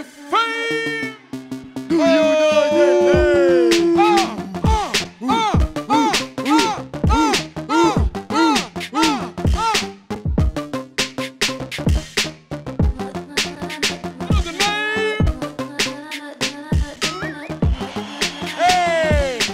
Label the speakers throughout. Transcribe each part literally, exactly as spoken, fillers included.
Speaker 1: Fame.
Speaker 2: Do you know this?
Speaker 1: Uh, uh, uh, uh, uh, uh, uh, uh, uh, uh. Know the name?
Speaker 2: Hey!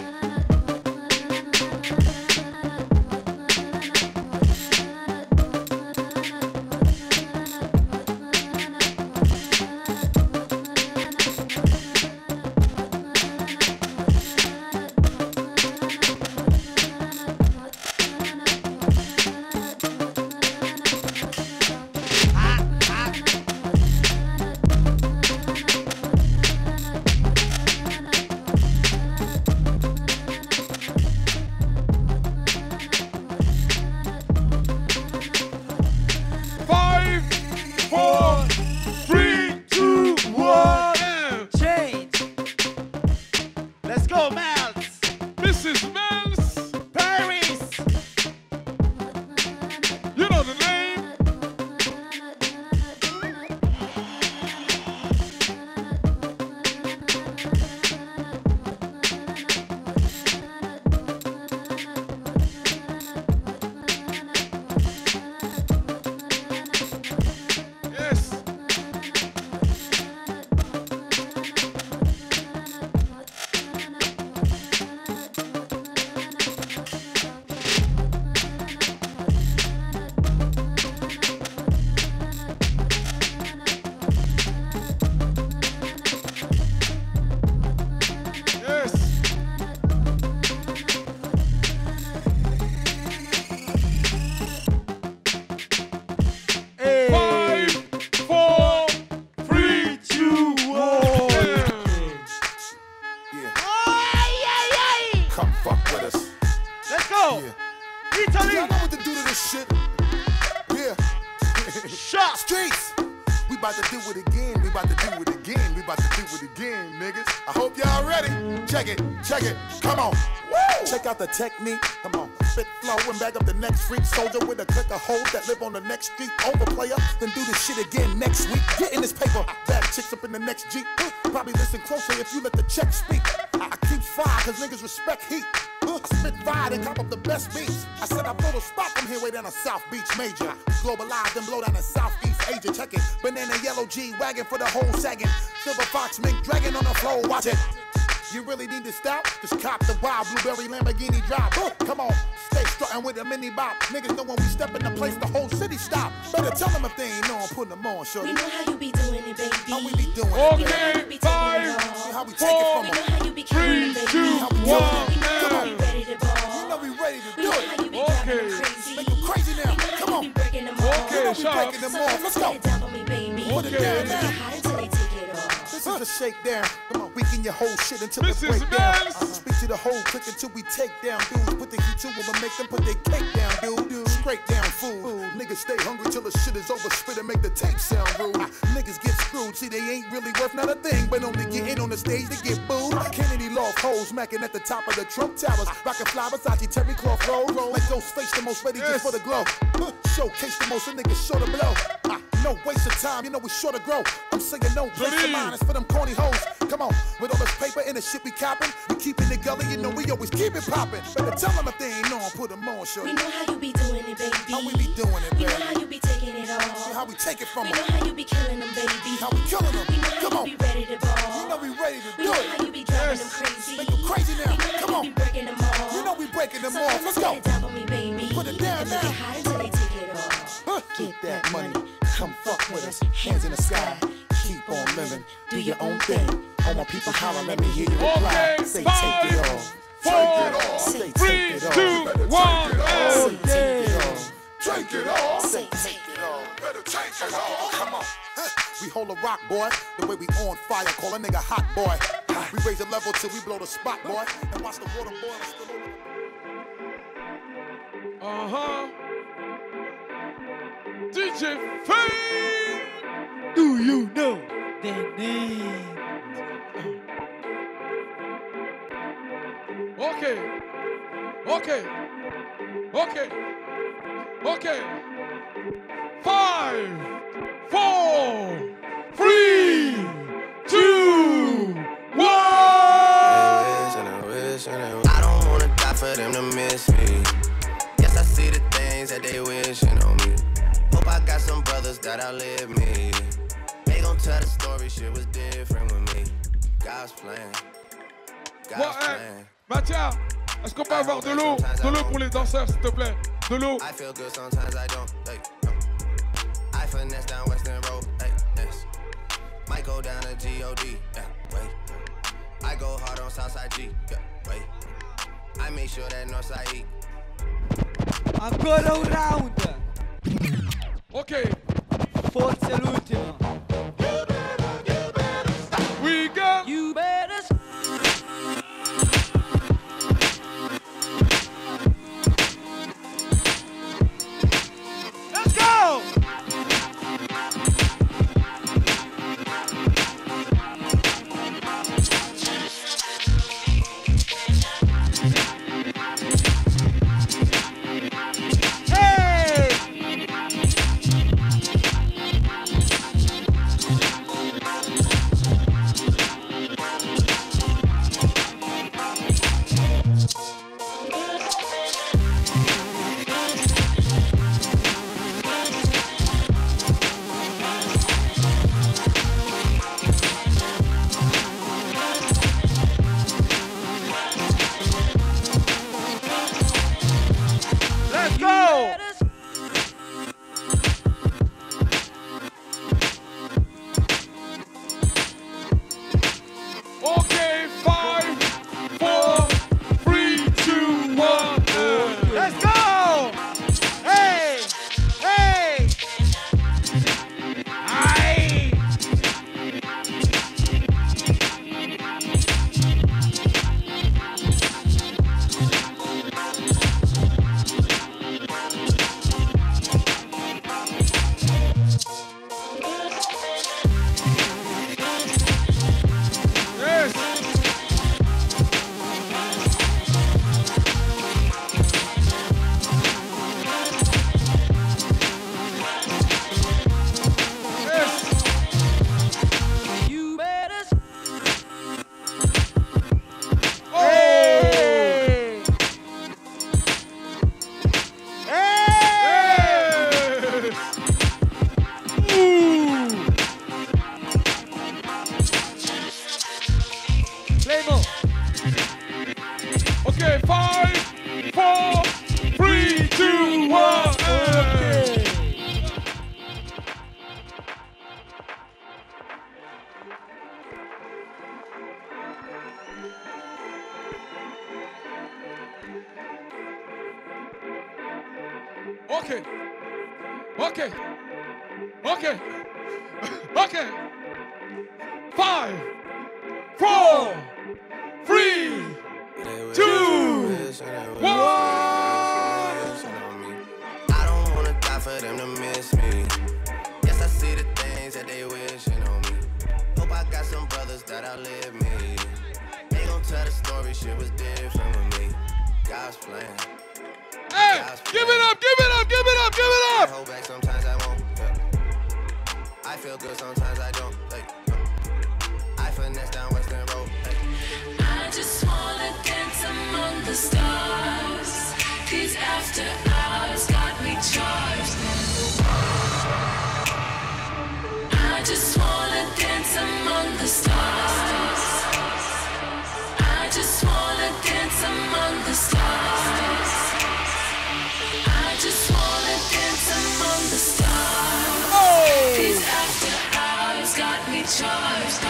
Speaker 1: Five, four, three, two, one.
Speaker 2: Change. Let's go, Miles.
Speaker 1: Missus Mills.
Speaker 2: Paris.
Speaker 1: You know the name? Yes. Yes.
Speaker 2: Hey.
Speaker 1: Five, four, three, two, one.
Speaker 3: Yeah,
Speaker 2: Ay, ay, ay.
Speaker 3: come fuck with us.
Speaker 2: Let's go.
Speaker 3: Yeah.
Speaker 2: Italy.
Speaker 3: Y'all know what to do to this shit. Yeah.
Speaker 2: Shot.
Speaker 3: Streets. We about to do it again. We about to do it again. We about to do it again, niggas. I hope y'all ready. Check it. Check it. Come on. Woo! Check out the technique. Come on. Spit flow and bag up the next freak soldier with a click of hoes that live on the next street. Over player, then do this shit again next week. Get in this paper. Bad chicks up in the next Jeep. Probably listen closer if you let the check speak. I, I keep fire cause niggas respect heat. I spit fire and cop up the best beats. I said I blow the spot from here way down to South Beach Major. Globalized and blow down to Southeast Asia. Check it. Banana yellow G wagon for the whole sagging. Silver fox mink dragon on the floor. Watch it. You really need to stop? Just cop the wild blueberry Lamborghini drop. Uh, come on, stay strutting with a mini bop. Niggas know when we step in the place, the whole city stop. Better tell them if they ain't know I'm putting them on, shorty.
Speaker 4: We know how you be doing it, baby.
Speaker 3: How we be doing it, baby.
Speaker 1: Okay, five,
Speaker 3: See how we take it
Speaker 1: four,
Speaker 3: from
Speaker 4: We know
Speaker 3: them.
Speaker 4: how you be killing
Speaker 1: three,
Speaker 4: them, baby.
Speaker 1: two,
Speaker 3: How we
Speaker 1: one.
Speaker 3: doing it. Come on.
Speaker 4: We ready to ball.
Speaker 3: You know we ready to
Speaker 4: We
Speaker 3: do
Speaker 4: know
Speaker 3: it.
Speaker 4: how you be
Speaker 1: Okay.
Speaker 4: driving them crazy.
Speaker 3: Make them crazy now.
Speaker 4: We know
Speaker 3: Come
Speaker 4: how
Speaker 3: on.
Speaker 4: you be breaking them off.
Speaker 1: Okay,
Speaker 3: You know we
Speaker 1: shut
Speaker 3: breaking them
Speaker 4: So
Speaker 3: off. Let's
Speaker 4: put
Speaker 3: go.
Speaker 4: it down for me, baby.
Speaker 3: Put it
Speaker 4: They
Speaker 3: down
Speaker 4: get
Speaker 3: now.
Speaker 4: hot until they take it off.
Speaker 3: This is a shakedown. Come on, weaken your whole shit until
Speaker 1: This
Speaker 3: it
Speaker 1: is
Speaker 3: break down.
Speaker 1: Mills.
Speaker 3: Uh, speak to the whole click until we take down dudes. Put the heat to them and make them put their cake down, dude. Straight down food. Niggas stay hungry till the shit is over. Spit and make the tape sound rude. Niggas get screwed. See, they ain't really worth not a thing, but only get in on the stage they get booed. Kennedy loft hoes smacking at the top of the Trump Towers. Rockin' fly Versace terry cloth rolls. Like those face the most ready
Speaker 1: Yes.
Speaker 3: just for the glow. Uh, Showcase the most, a nigga sure to blow. Uh, no waste of time, you know we sure to grow. I'm singing no place of
Speaker 1: Believe.
Speaker 3: mine, it's for them corny hoes. Come on, with all this paper and the shit we copping, we keep it the gully, you know we always keep it popping. Better tell them if they ain't on, put them on,
Speaker 4: We
Speaker 3: shorty.
Speaker 4: know how you be doing it, baby.
Speaker 3: How we be doing it,
Speaker 4: We know
Speaker 3: baby.
Speaker 4: how you be taking it
Speaker 3: See
Speaker 4: off.
Speaker 3: how we take it from
Speaker 4: We
Speaker 3: them.
Speaker 4: know how you be killing them, baby.
Speaker 3: How we killing them.
Speaker 4: We know how
Speaker 3: Come
Speaker 4: you
Speaker 3: on.
Speaker 4: be ready to ball.
Speaker 3: You know we ready to
Speaker 4: We
Speaker 3: do
Speaker 4: know
Speaker 3: it.
Speaker 4: how you be driving
Speaker 1: Yes.
Speaker 4: them crazy.
Speaker 3: Make them crazy now.
Speaker 4: We know how
Speaker 3: Come
Speaker 4: you
Speaker 3: on.
Speaker 4: be breaking them off.
Speaker 3: You know we breaking them
Speaker 4: So
Speaker 3: off.
Speaker 4: put
Speaker 3: Let's
Speaker 4: it
Speaker 3: go.
Speaker 4: down for me, baby.
Speaker 3: Put it down
Speaker 4: And make
Speaker 3: now.
Speaker 4: it hot until they take it off.
Speaker 3: Huh. Keep that money. Come fuck with us. Hands in the sky. Keep on living. Do your own thing. All my people holler, let me hear you reply.
Speaker 1: Okay,
Speaker 3: Say
Speaker 1: five,
Speaker 3: take it off.
Speaker 1: four,
Speaker 3: Say take
Speaker 1: three,
Speaker 3: it off.
Speaker 1: two, one.
Speaker 3: Say take it off.
Speaker 5: Take it off.
Speaker 3: Say take it off.
Speaker 5: Better take it off.
Speaker 3: Come on. We hold a rock, boy. The way we on fire, call a nigga hot, boy. We raise the level till we blow the spot, boy. And watch the water boil. and spill over.
Speaker 1: Uh-huh. D J Fame.
Speaker 2: Do you know their name?
Speaker 1: Okay. Okay. Okay. Okay. Five, four, three,
Speaker 6: that outlived me. They gon' tell the story, shit was different with me. God's plan. God's
Speaker 1: Bon,
Speaker 6: plan.
Speaker 1: hey, Mathia, est-ce qu'on peut avoir de l'eau? De l'eau pour les danseurs, s'il te plaît. De l'eau.
Speaker 6: I feel good sometimes I don't. Like, no. I finesse down Western Road. Like, yes. Might go down to G O D. Yeah, wait. I go hard on Southside G. Yeah, wait. I make sure that Northside E.
Speaker 2: Ancora un round.
Speaker 1: Ok.
Speaker 2: Forse l'ultimo.
Speaker 1: We go.
Speaker 2: You better. Let's go.
Speaker 1: Okay. Okay. Okay. Okay. Five, four, three, two, one.
Speaker 6: I don't wanna die for them to miss me. Yes, I see the things that they wishing on me. Hope I got some brothers that outlive me. They gon' tell the story, shit was different with me. God's plan.
Speaker 1: Hey, give it up, give it up, give it up, give it up.
Speaker 6: I hold back sometimes I won't. Yeah. I feel good sometimes I don't. Like, I finesse down Western Road. Like.
Speaker 4: I just wanna dance among the stars. These after hours got me charged. I just wanna dance among the stars. I just wanna dance among the stars. I just wanna dance among the stars. Oh. These after hours got me charged.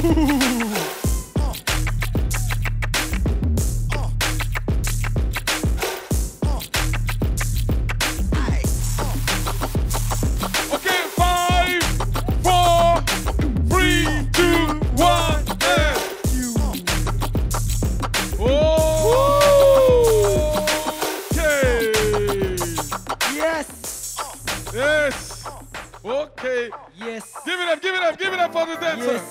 Speaker 1: Okay, five, four, three, two, one, and okay.
Speaker 2: Yes.
Speaker 1: Yes. Okay.
Speaker 2: Yes.
Speaker 1: Give it up, give it up, give it up for the dancer.
Speaker 2: Yes.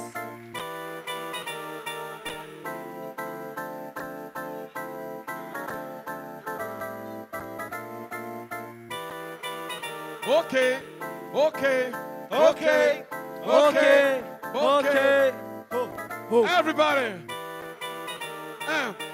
Speaker 1: Okay. Okay.
Speaker 2: Okay. Okay. Okay.
Speaker 1: Everybody. Uh,